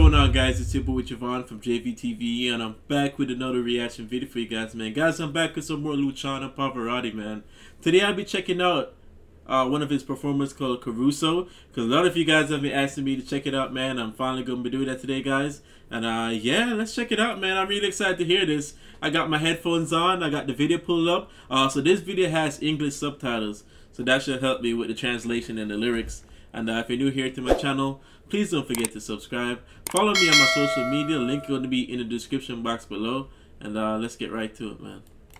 going on, guys? It's your boy Javon from JayveeTV, and I'm back with another reaction video for you guys, man. Guys, I'm back with some more Luciano Pavarotti, man. Today I'll be checking out one of his performances called Caruso, because a lot of you guys have been asking me to check it out, man. I'm finally going to be doing that today, guys. And yeah, let's check it out, man. I'm really excited to hear this. I got my headphones on, I got the video pulled up. So this video has English subtitles, so that should help me with the translation and the lyrics. And if you're new here to my channel, please don't forget to subscribe. Follow me on my social media. Link is going to be in the description box below. And let's get right to it, man.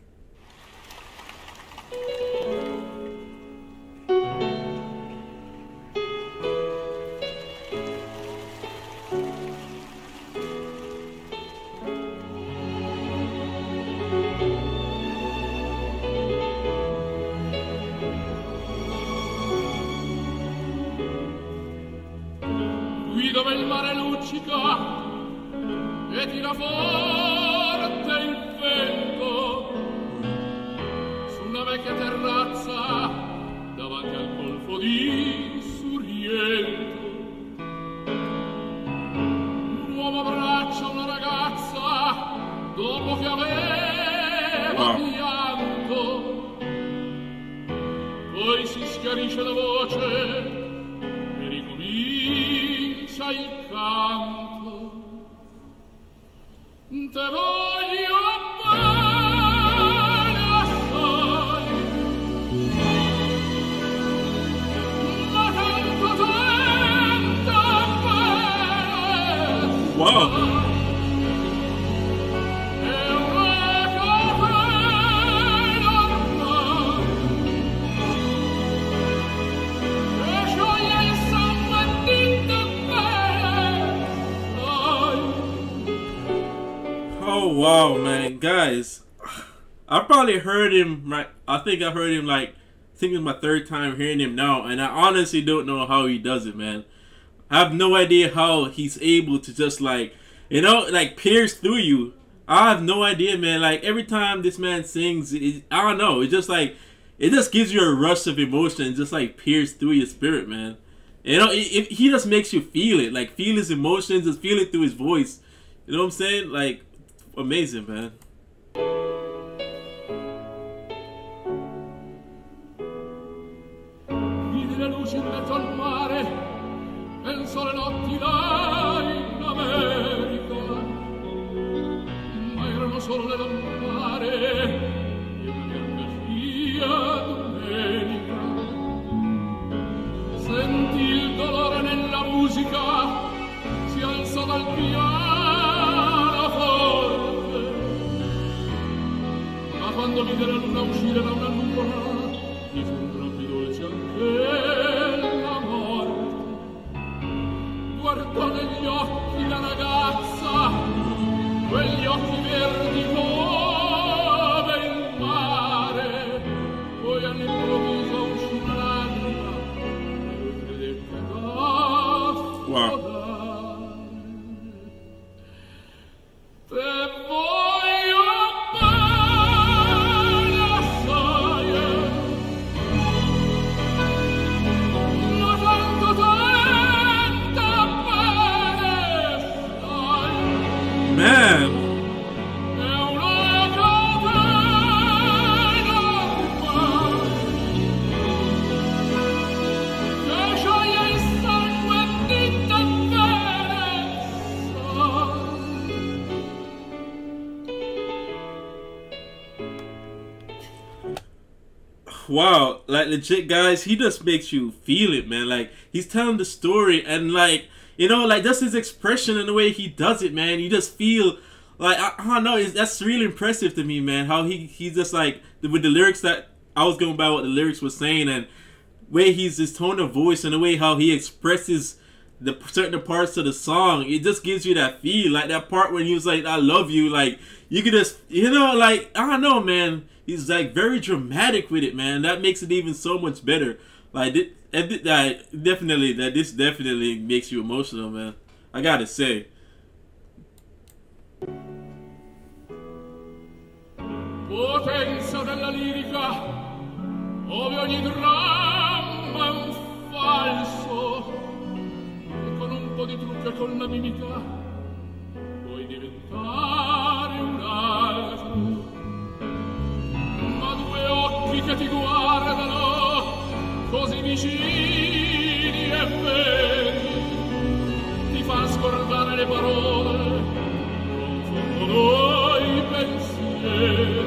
Dove il mare luccica e tira forte il vento su una vecchia terrazza davanti al golfo di Sorrento. Un uomo abbraccia una ragazza dopo che aveva pianto, poi si schiarisce la voce e ricomincia il canto. Te voglio bene assai, ma tanto bene. Wow. Oh wow, man, guys, I probably heard him right. I think I heard him like, I think it's my third time hearing him now, and I honestly don't know how he does it, man. I have no idea how he's able to just like, you know, like pierce through you. I have no idea, man. Like every time this man sings, I don't know, it's just like, it just gives you a rush of emotion, just like pierce through your spirit, man. You know, he just makes you feel it, like feel his emotions, just feel it through his voice. You know what I'm saying? Like, amazing, man. Vidi le luci in mezzo al mare, penso alle notti là in America, ma erano solo le lampare di una bianca domenica. Senti il dolore nella musica, si alza dal pianoforte, ma quando vide la luna uscire da una nuvola, mi sembra più dolce anche la morte. Guardò negli occhi la ragazza, quegli occhi verdi come il mare, poi all'improvviso uscì una lacrima e lui credette d'affogare. Man. Wow, like legit, guys, he just makes you feel it, man. Like he's telling the story, and like, you know, like just his expression and the way he does it, man. You just feel like, I don't know, that's really impressive to me, man. How he's just like, with the lyrics, that I was going by what the lyrics were saying, and way his tone of voice and the way how he expresses the certain parts of the song, it just gives you that feel. Like that part when he was like, I love you, like you could just, you know, like, I don't know, man. He's like very dramatic with it, man. That makes it even so much better. Like this definitely makes you emotional, man. I gotta say. Potenza della lirica, ove ogni dramma è un falso, e con un po' di trucco e con la mimica occhi che ti guardano così vicini e veri, ti fa scordare le parole, confondono i pensieri.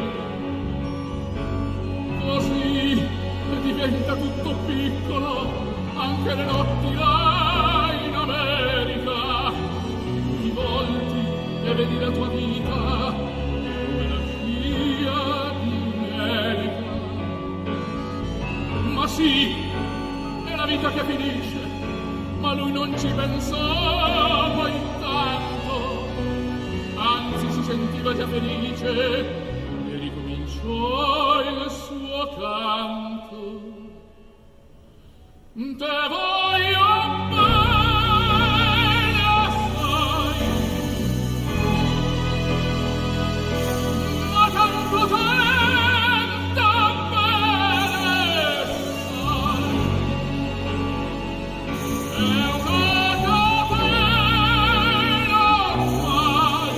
Così diventa tutto piccolo, anche le notti là in America. Ti volti e vedi la tua vita come la scia di America. Ma sì, è la vita che finisce, ma lui non ci pensava intanto, anzi si sentiva già felice e ricominciò il suo canto. Te voglio bene assai, ma tanto tanto bene sai. È una catena ormai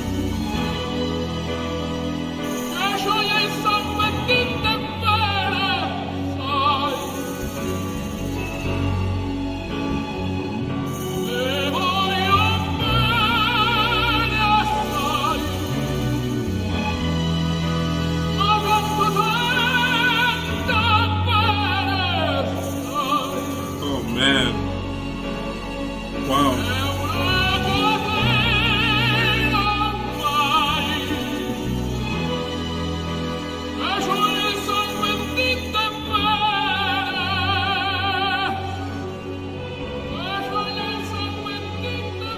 che scioglie il sangue di te bene sai. Te voglio bene assai, ma tanto tanto bene sai. Oh man. Wow. È una catena ormai che scioglie il sangue di te bene, che scioglie il sangue di te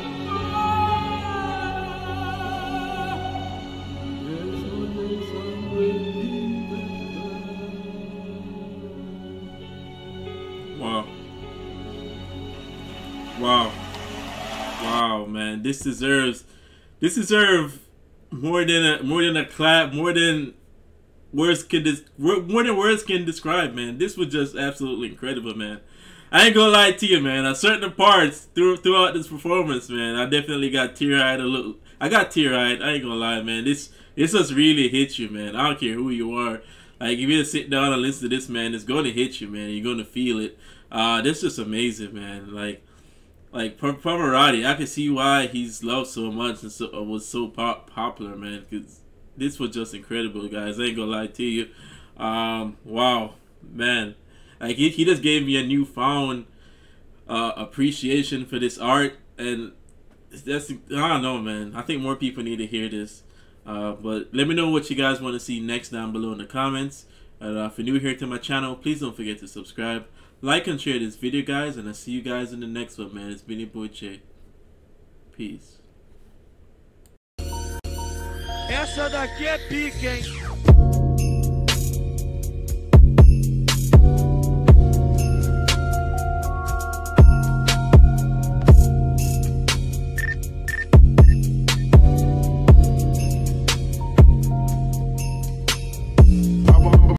bene, che scioglie il sangue di te bene. Wow. Wow. Wow, man. This deserves more than a clap, more than words can describe, man. This was just absolutely incredible, man. I ain't gonna lie to you, man. On certain parts throughout this performance, man, I definitely got tear-eyed a little. I got tear-eyed. I ain't gonna lie, man. This just really hits you, man. I don't care who you are. Like, if you just sit down and listen to this, man, it's gonna hit you, man. You're gonna feel it. This is amazing, man. Like Pavarotti, I can see why he's loved so much and was so popular, man. Because this was just incredible, guys. I ain't gonna lie to you. Wow, man. Like he just gave me a newfound appreciation for this art, and that's, I don't know, man. I think more people need to hear this. But let me know what you guys want to see next down below in the comments. If you're new here to my channel, please don't forget to subscribe, like, and share this video, guys. And I'll see you guys in the next one, man. It's been your boy Jay. Peace. Essa daqui é pica, hein?